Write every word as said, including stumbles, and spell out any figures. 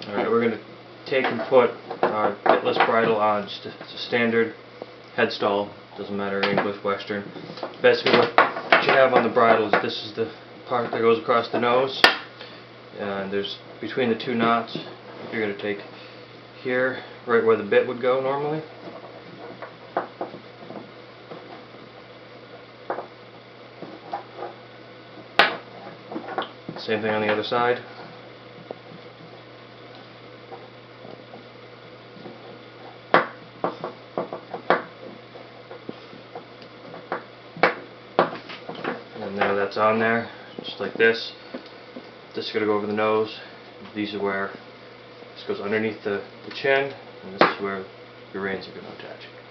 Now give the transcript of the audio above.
Alright, we're going to take and put our bitless bridle on. Just a, it's a standard head stall, doesn't matter English, Western. Basically what you have on the bridle is this is the part that goes across the nose, and there's between the two knots you're going to take here, right where the bit would go normally. Same thing on the other side. And now that's on there, just like this. This is going to go over the nose. These are where this goes underneath the, the chin, and this is where your reins are going to attach.